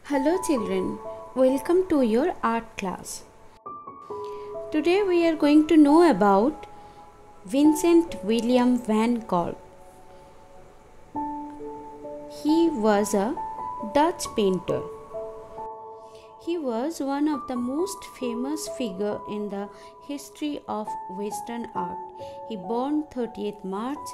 Hello children, welcome to your art class. Today we are going to know about Vincent William van Gogh. He was a Dutch painter. He was one of the most famous figure in the history of Western art. He born 30th March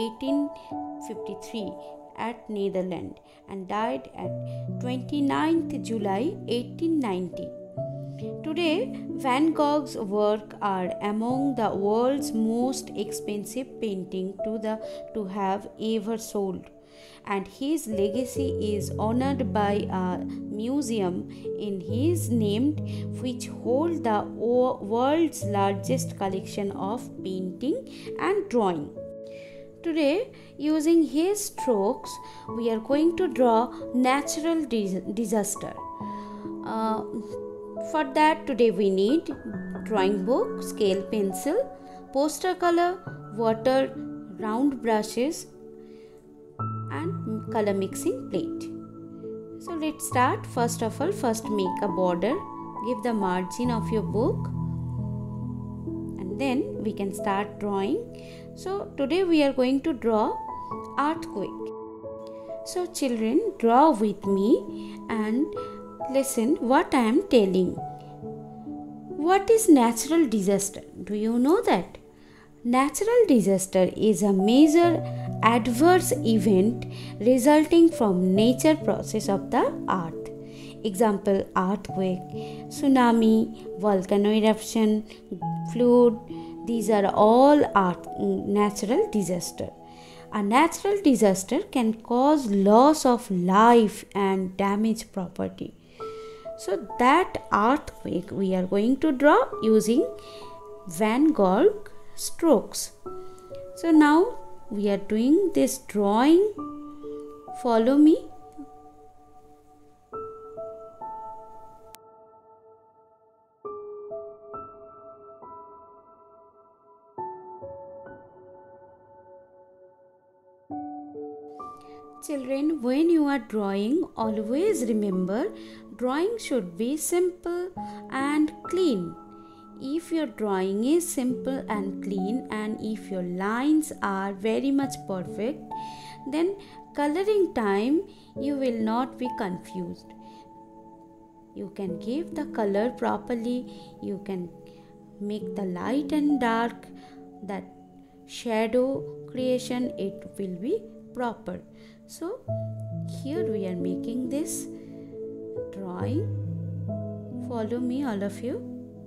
1853 at Netherlands and died at 29th July 1890. Today, Van Gogh's work are among the world's most expensive painting to have ever sold, and his legacy is honored by a museum in his name which holds the world's largest collection of painting and drawing. Today, using his strokes, we are going to draw natural disaster. For that, today we need drawing book, scale pencil, poster color, water, round brushes, and color mixing plate. So let's start. First of all, make a border. Give the margin of your book, and then we can start drawing. So today we are going to draw earthquake. So children, draw with me and listen what I am telling. What is natural disaster? Do you know that? Natural disaster is a major adverse event resulting from nature process of the earth. Example: earthquake, tsunami, volcano eruption, flood. These are all natural disaster. A natural disaster can cause loss of life and damage property. So that earthquake we are going to draw using Van Gogh strokes. So now we are doing this drawing. Follow me. Children, when you are drawing, always remember drawing should be simple and clean. If your drawing is simple and clean, and if your lines are very much perfect, then coloring time you will not be confused. You can give the color properly, you can make the light and dark, that shadow creation, it will be proper. So here we are making this drawing. Follow me, all of you.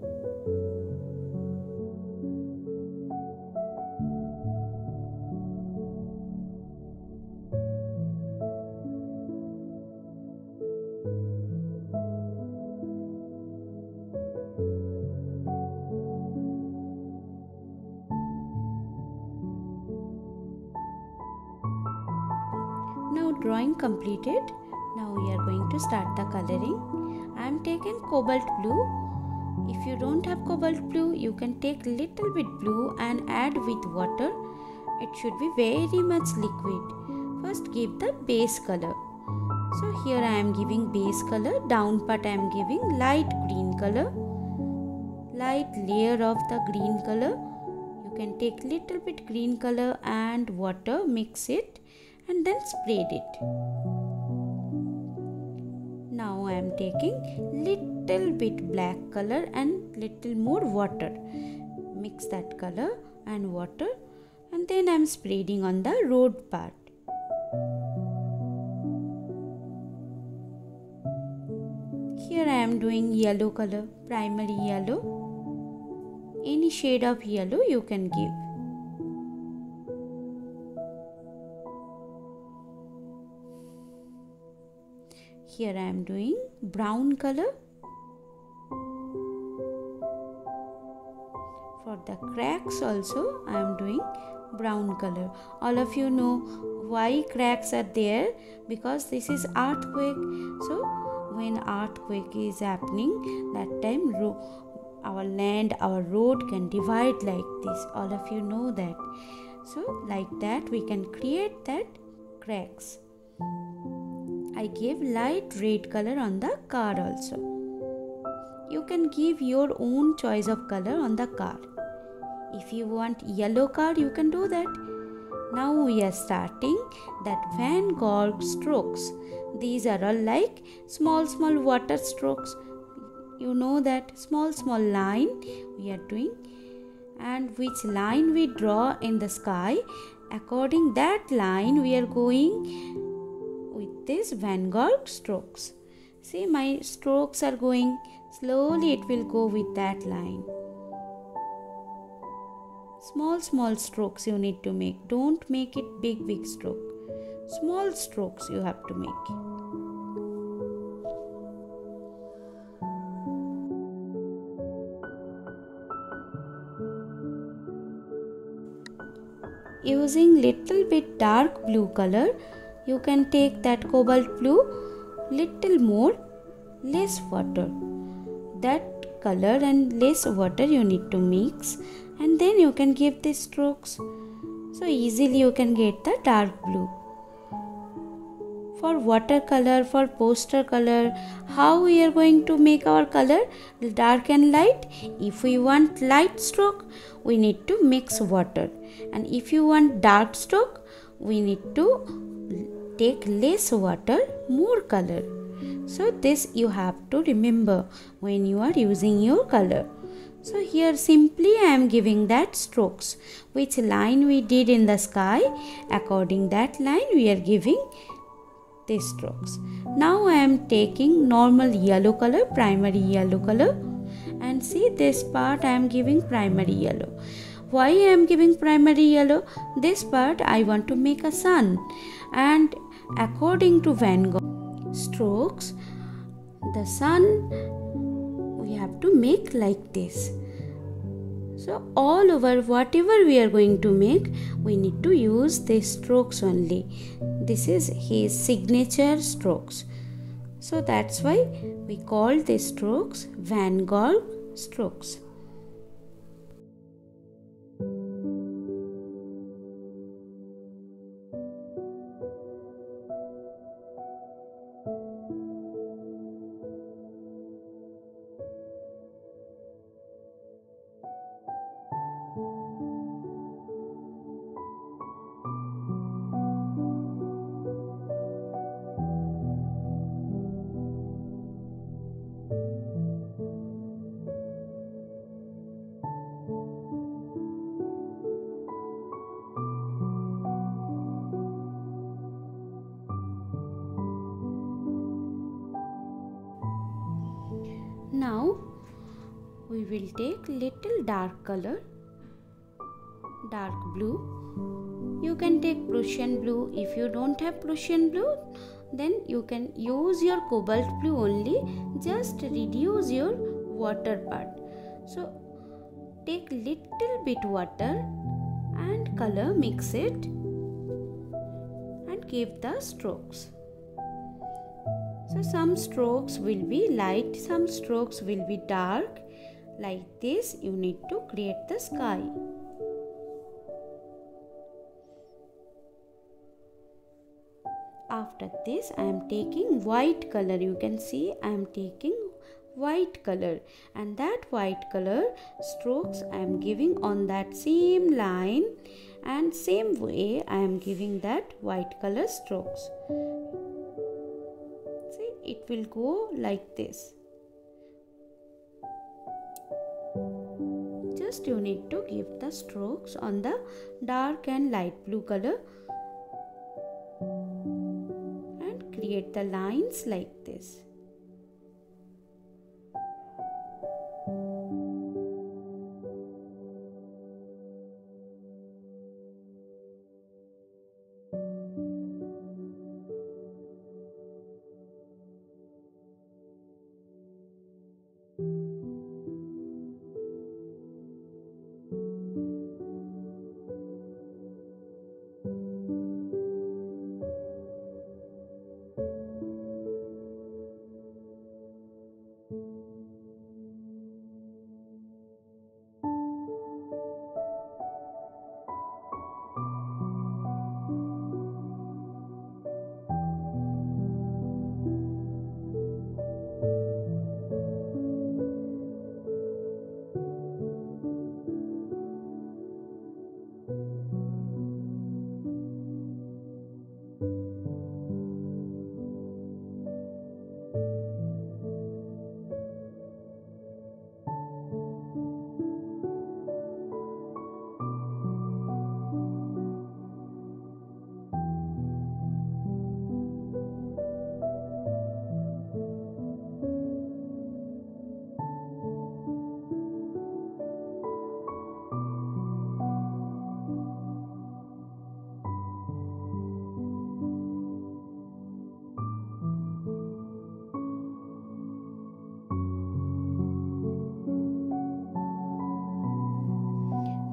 Now drawing completed. Now we are going to start the coloring. I am taking cobalt blue. If you don't have cobalt blue, you can take little bit blue and add with water. It should be very much liquid. First give the base color. So here I am giving base color. Down part I am giving light green color. Light layer of the green color. You can take little bit green color and water, mix it, and then spread it. Now I am taking little bit black color and little more water. Mix that color and water, and then I am spreading on the road part. Here I am doing yellow color, primary yellow. Any shade of yellow you can give. Here I am doing brown color. For the cracks also I am doing brown color. All of you know why cracks are there, because this is earthquake. So when earthquake is happening, that time our land, our road can divide like this. All of you know that. So like that we can create that cracks. I gave light red color on the car also. You can give your own choice of color on the car. If you want yellow car, you can do that. Now we are starting that Van Gogh strokes. These are all like small water strokes. You know that small line we are doing, and which line we draw in the sky, according that line we are going with this Van Gogh strokes. See, my strokes are going slowly, it will go with that line. Small strokes you need to make. Don't make it big stroke. Small strokes you have to make. Using little bit dark blue color, you can take that cobalt blue, little more, less water. That color and less water you need to mix, and then you can give the strokes. So easily you can get the dark blue. For watercolor, for poster color, how we are going to make our color dark and light? If we want light stroke, we need to mix water, and if you want dark stroke, we need to take less water, more color. So this you have to remember when you are using your color. So here simply I am giving that strokes. Which line we did in the sky, according that line we are giving these strokes. Now I am taking normal yellow color, primary yellow color, and see this part I am giving primary yellow. Why I am giving primary yellow? This part I want to make a sun, and according to Van Gogh strokes, the sun we have to make like this. So all over whatever we are going to make, we need to use these strokes only. This is his signature strokes. So that's why we call these strokes Van Gogh strokes. Now we will take little dark color, dark blue. You can take Prussian blue. If you don't have Prussian blue, then you can use your cobalt blue only. Just reduce your water part. So take little bit water and color, mix it and give the strokes. So some strokes will be light, some strokes will be dark. Like this you need to create the sky. After this I am taking white color. You can see I am taking white color, and that white color strokes I am giving on that same line, and same way I am giving that white color strokes. It will go like this. Just you need to give the strokes on the dark and light blue color and create the lines like this.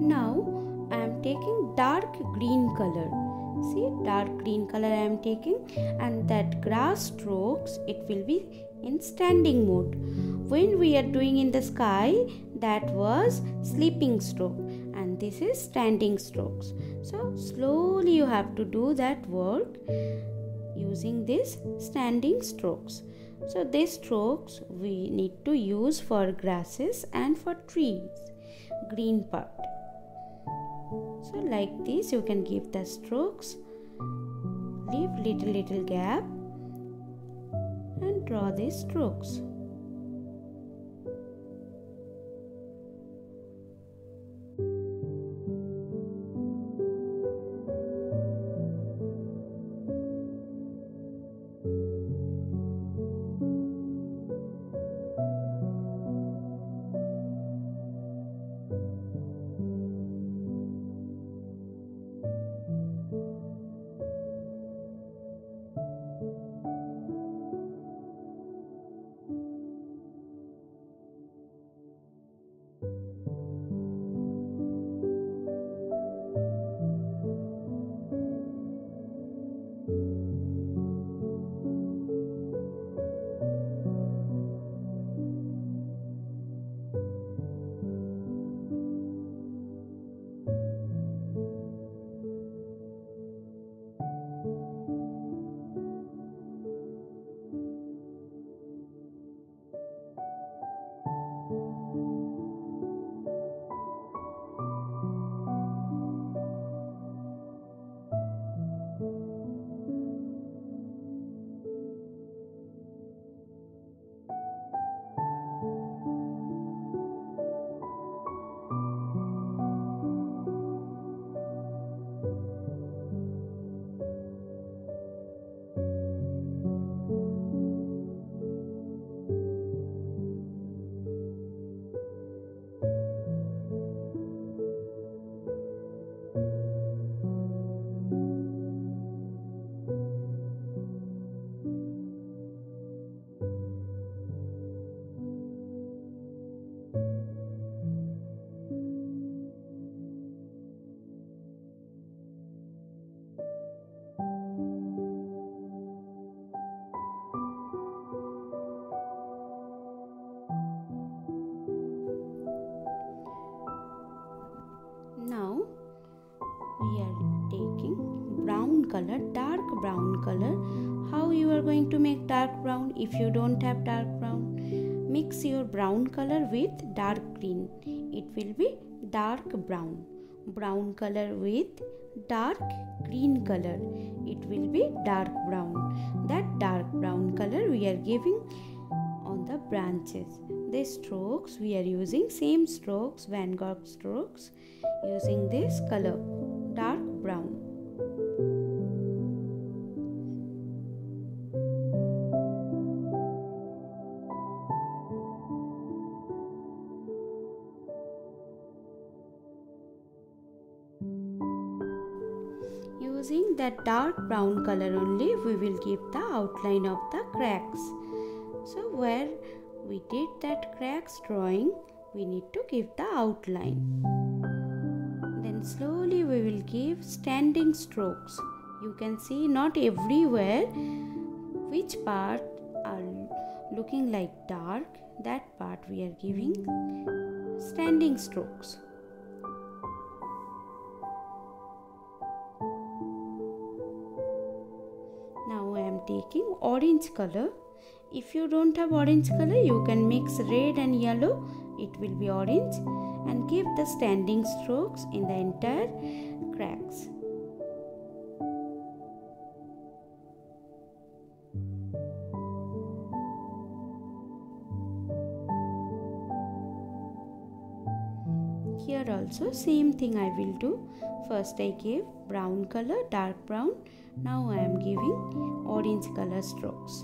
Now I am taking dark green color. See, dark green color I am taking, and that grass strokes, it will be in standing mode. When we are doing in the sky, that was sleeping stroke, and this is standing strokes. So slowly you have to do that work using these standing strokes. So these strokes we need to use for grasses and for trees, green part. So like this you can give the strokes, leave little gap and draw these strokes. Now we are taking brown color, dark brown color. How you are going to make dark brown? If you don't have dark brown, mix your brown color with dark green. It will be dark brown. Brown color with dark green color. It will be dark brown. That dark brown color we are giving on the branches. The strokes we are using same strokes, Van Gogh strokes, using this color, dark brown. Using that dark brown color only, we will give the outline of the cracks. So where we did that cracks drawing, we need to give the outline. Then slowly we will give standing strokes. You can see not everywhere which part are looking like dark, that part we are giving standing strokes. Now I am taking orange color. If you don't have orange color, you can mix red and yellow. It will be orange, and give the standing strokes in the entire cracks. Here also same thing I will do. First I gave brown color, dark brown. Now I am giving orange color strokes.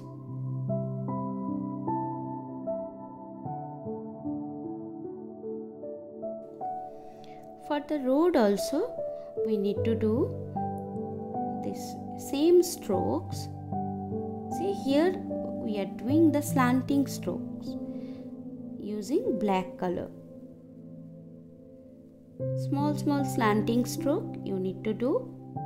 For the road also we need to do this same strokes. See, here we are doing the slanting strokes using black color. Small slanting stroke you need to do.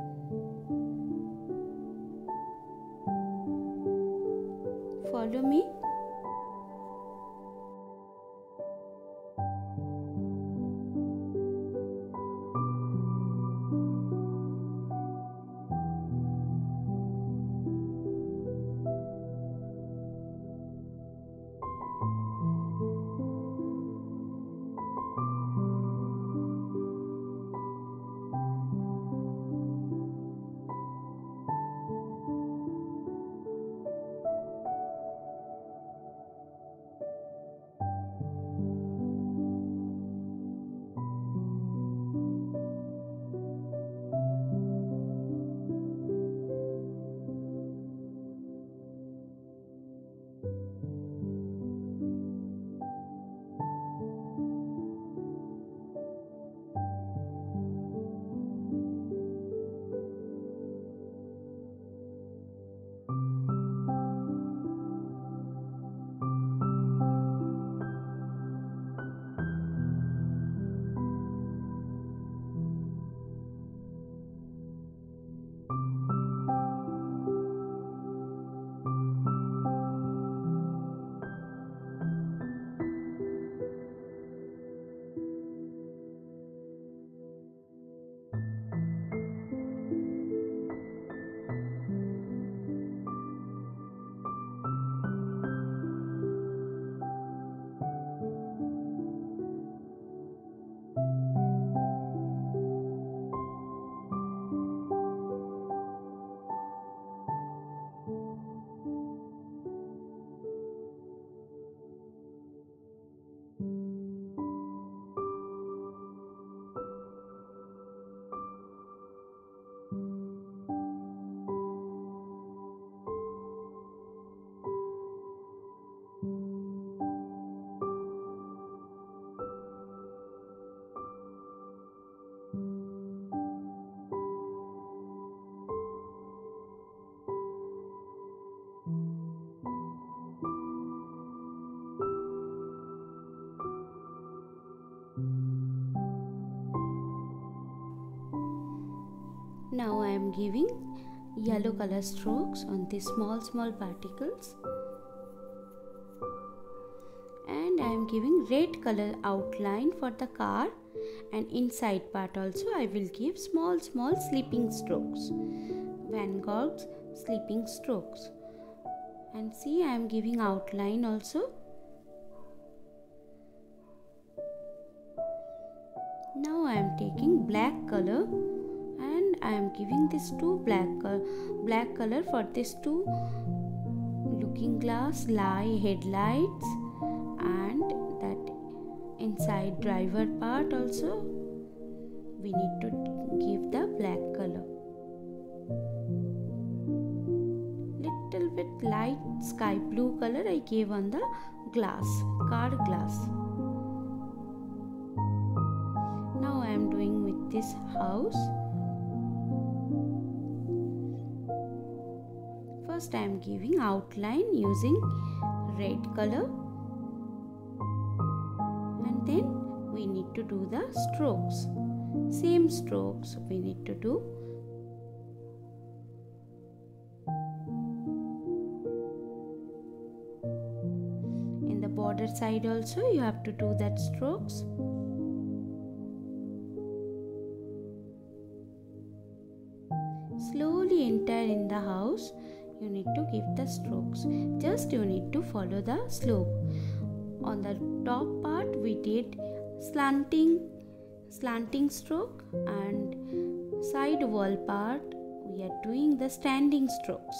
Follow me. Now I am giving yellow color strokes on these small particles, and I am giving red color outline for the car, and inside part also I will give small sleeping strokes, Van Gogh's sleeping strokes. And see, I am giving outline also. Now I am taking black color and I am giving this two black color for these two looking glass headlights, and that inside driver part also we need to give the black color. Little bit light sky blue color I gave on the car glass. Now I am doing with this house. First I am giving outline using red color, and then we need to do the strokes. Same strokes we need to do. In the border side also you have to do that strokes. Slowly enter in the house, you need to give the strokes. Just you need to follow the slope. On the top part we did slanting stroke, and side wall part we are doing the standing strokes.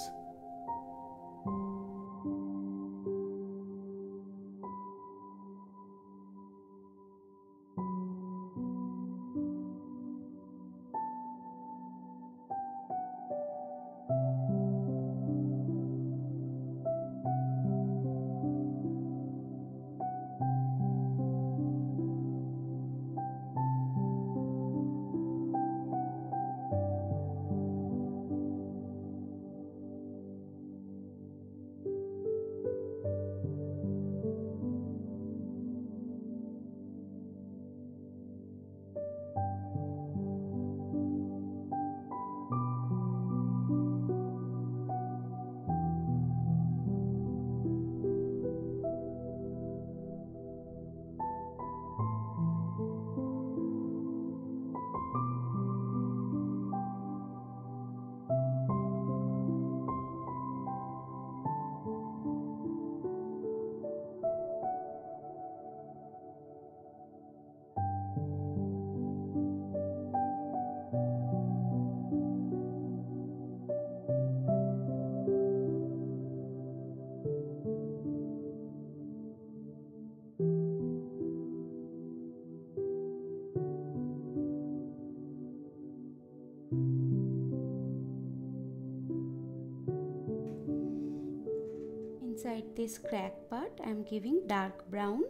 inside this crack part I am giving dark brown,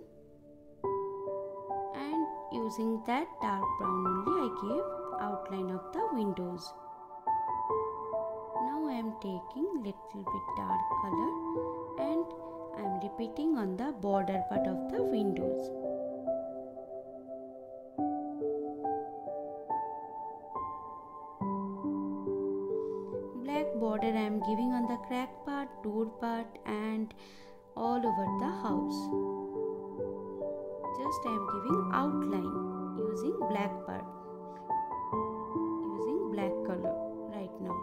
and using that dark brown only I gave outline of the windows. Now I am taking little bit dark color and I am repeating on the border part of the windows. Black border I am giving on the crack part, door part and all over the house. Just I am giving outline using black part, using black color right now.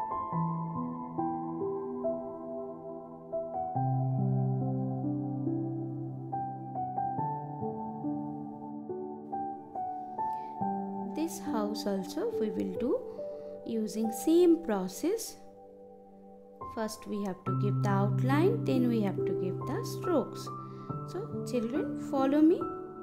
This house also we will do using same process. First we have to give the outline, then we have to give the strokes. So children, follow me.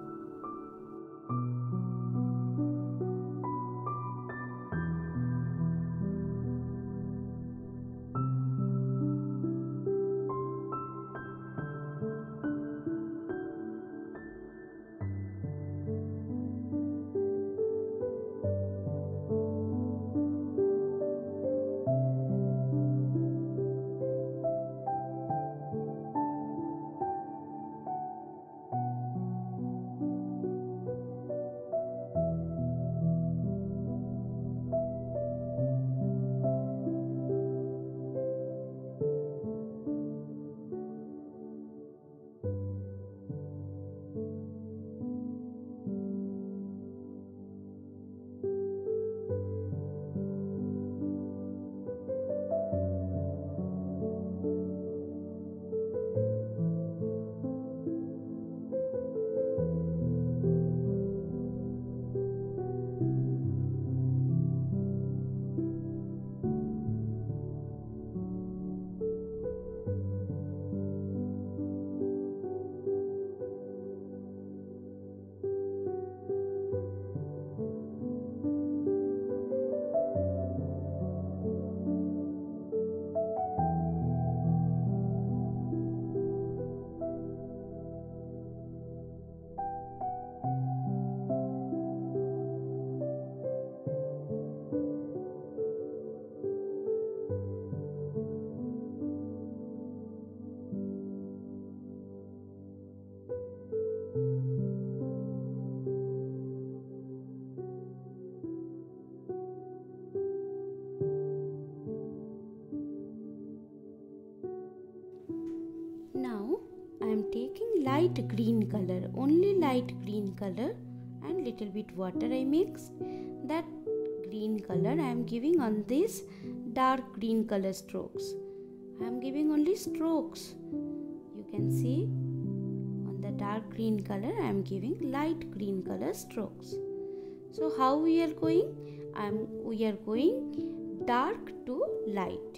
Now I am taking light green color, only light green color, and little bit water I mixed. That green color I am giving on this dark green color strokes. I am giving only strokes. You can see on the dark green color I am giving light green color strokes. So how we are going? We are going dark to light.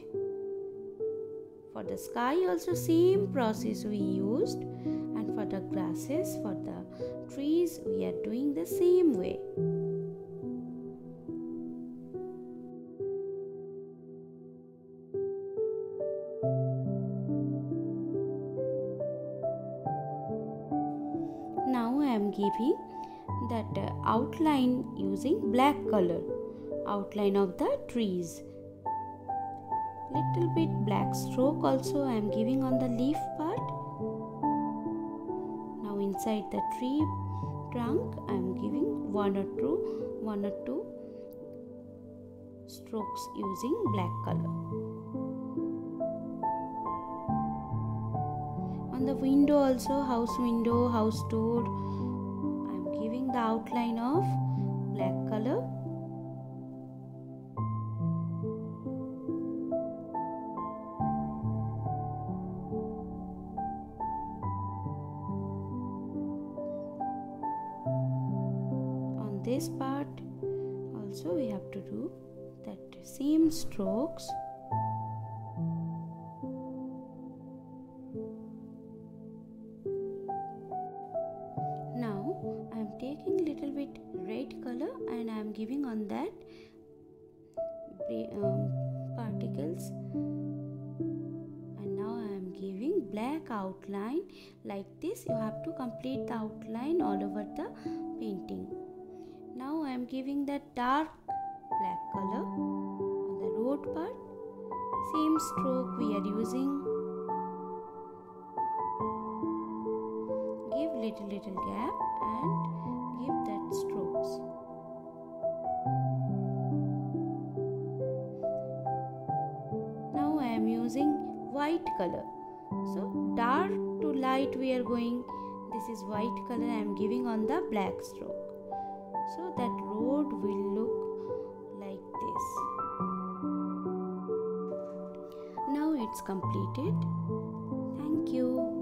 For the sky also same process we used, and for the grasses, for the trees we are doing the same way. Now I am giving that outline using black color, outline of the trees. Little bit black stroke also I am giving on the leaf part. Now inside the tree trunk I am giving one or two strokes using black color. On the window also, house window, house door, I am giving the outline of black color. This part also we have to do that same strokes. Now I am taking little bit red color and I am giving on that particles, and now I am giving black outline like this. You have to complete the outline all over the painting. Now I am giving the dark black color on the road part. Same stroke we are using. Give little gap and give that strokes. Now I am using white color. So dark to light we are going. This is white color I am giving on the black stroke. So that road will look like this. Now it's completed. Thank you.